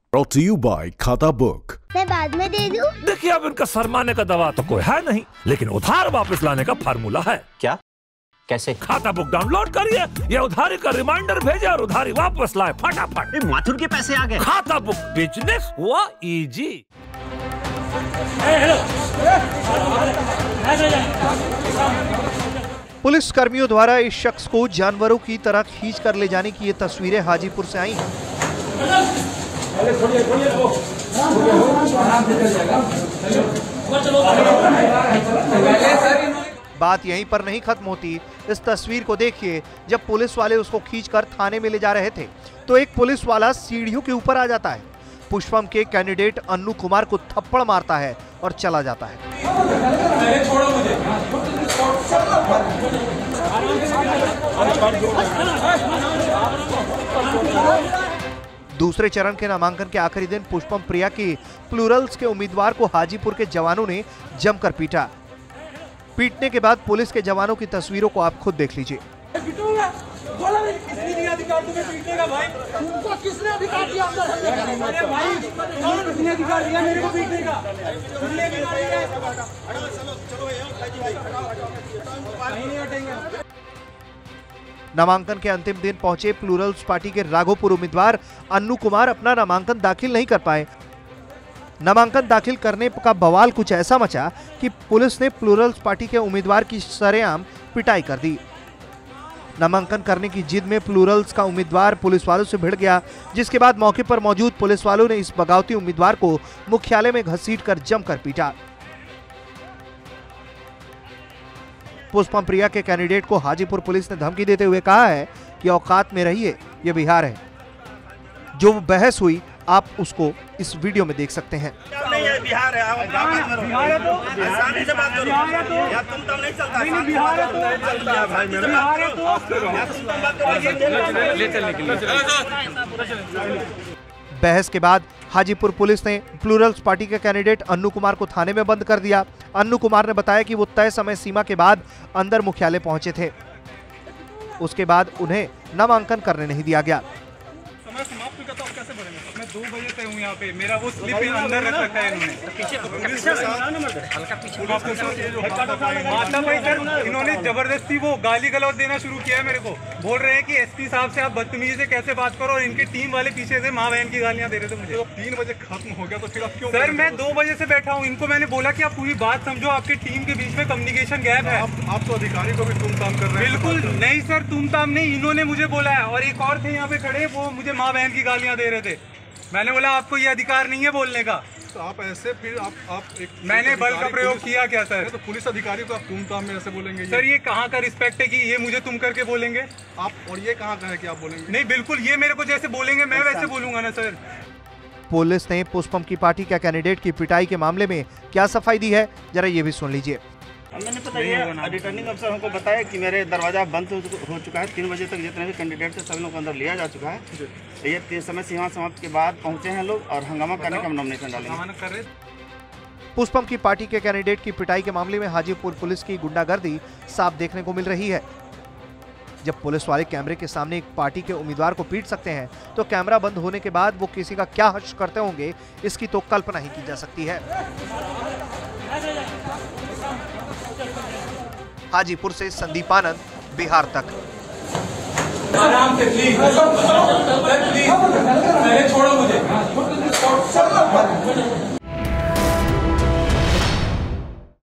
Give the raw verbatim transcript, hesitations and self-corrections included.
Brought to you by Khata book. मैं बाद में दे दूं? देखिए, अब इनका शर्माने का दवा तो कोई है नहीं, लेकिन उधार वापस लाने का फार्मूला है। क्या? कैसे? खाता बुक डाउनलोड करिए, ये उधारी का रिमाइंडर भेजे और उधारी वापस लाए फटाफट। माथुर के पैसे आ गए। खाता बुक, बिजनेस हुआ इजी। पुलिस कर्मियों द्वारा इस शख्स को जानवरों की तरह खींच कर ले जाने की ये तस्वीरें हाजीपुर से आई हैं। बात यहीं पर नहीं खत्म होती। इस तस्वीर को देखिए, जब पुलिस वाले उसको खींचकर थाने में ले जा रहे थे तो एक पुलिस वाला सीढ़ियों के ऊपर आ जाता है, पुष्पम के कैंडिडेट अन्नू कुमार को थप्पड़ मारता है और चला जाता है। दूसरे चरण के नामांकन के आखिरी दिन पुष्पम प्रिया की प्लूरल्स के उम्मीदवार को हाजीपुर के जवानों ने जमकर पीटा। पीटने के बाद पुलिस के जवानों की तस्वीरों को आप खुद देख लीजिए। नामांकन के अंतिम दिन पहुंचे प्लूरल्स पार्टी के राघोपुर उम्मीदवार अन्नू कुमार अपना नामांकन दाखिल नहीं कर पाए। नामांकन दाखिल करने का बवाल कुछ ऐसा मचा कि पुलिस ने प्लूरल्स पार्टी के उम्मीदवार की सरेआम पिटाई कर दी। नामांकन करने की जिद में प्लूरल्स का उम्मीदवार पुलिस वालों से भिड़ गया, जिसके बाद मौके पर मौजूद पुलिस वालों ने इस बगावती उम्मीदवार को मुख्यालय में घसीटकर जमकर पीटा। पुष्पम प्रिया के कैंडिडेट को हाजीपुर पुलिस ने धमकी देते हुए कहा है कि औकात में रहिए, ये बिहार है। जो बहस हुई आप उसको इस वीडियो में देख सकते हैं। नहीं, ये बिहार है, आप बिहार है तो आसानी से बात करो। यार तुम तो नहीं चलता, बिहार है तो नहीं चलता भाई, मेरा बिहार है तो। बहस के बाद हाजीपुर पुलिस ने प्लूरल्स पार्टी के कैंडिडेट अन्नू कुमार को थाने में बंद कर दिया। अन्नू कुमार ने बताया कि वो तय समय सीमा के बाद अंदर मुख्यालय पहुंचे थे, उसके बाद उन्हें नामांकन करने नहीं दिया गया। मैं दो बजे से हूँ यहाँ पे, मेरा वो स्लिप अंदर रख रखा है इन्होंने। माता भाई सर, इन्होंने जबरदस्ती वो गाली गलौज देना शुरू किया है मेरे को। बोल रहे हैं कि एसपी साहब से आप बदतमीजी से कैसे बात करो, और इनके टीम वाले पीछे से माँ बहन की गालियाँ दे रहे थे मुझे। तो तीन बजे खत्म हो गया तो फिर आप क्यों? सर मैं दो बजे से बैठा हूँ, इनको मैंने बोला कि आप पूरी बात समझो, आपके टीम के बीच में कम्युनिकेशन गैप है। आप तो अधिकारी को भी तुम काम कर रहे हैं। बिल्कुल नहीं सर, तुम ताम नहीं, इन्होंने मुझे बोला है। और एक और थे यहाँ पे खड़े, वो मुझे माँ बहन की गालियाँ दे रहे थे। मैंने बोला आपको ये अधिकार नहीं है बोलने का। तो आप ऐसे फिर आप आप एक मैंने बल का प्रयोग किया क्या सर? तो पुलिस अधिकारी को आप तुम ताम में ऐसे बोलेंगे? सर ये कहाँ का रिस्पेक्ट है कि ये मुझे तुम करके बोलेंगे आप, और ये कहाँ का है कि आप बोलेंगे? नहीं बिल्कुल, ये मेरे को जैसे बोलेंगे मैं वैसे बोलूंगा ना सर। पुलिस ने पुष्पम की पार्टी के कैंडिडेट की पिटाई के मामले में क्या सफाई दी है, जरा ये भी सुन लीजिए। मैंने पता ये रिटर्निंग अफसर हमको बताया कि मेरे दरवाजा बंद हो चुका है, तीन बजे तक जितने भी कैंडिडेट थे सभी लोग को अंदर लिया जा चुका है। ये समय सीमा समाप्त के बाद पहुंचे हैं लोग और हंगामा करने का नॉमिनेशन डालेंगे। पुष्पम की पार्टी के कैंडिडेट की पिटाई के मामले में हाजीपुर पुलिस की गुंडागर्दी साफ देखने को मिल रही है। जब पुलिस वाले कैमरे के सामने एक पार्टी के उम्मीदवार को पीट सकते हैं तो कैमरा बंद होने के बाद वो किसी का क्या हर्ष करते होंगे, इसकी तो कल्पना ही की जा सकती है। हाजीपुर से संदीप आनंद, बिहार तक। आराम से प्लीज, प्लीज, छोड़ो मुझे।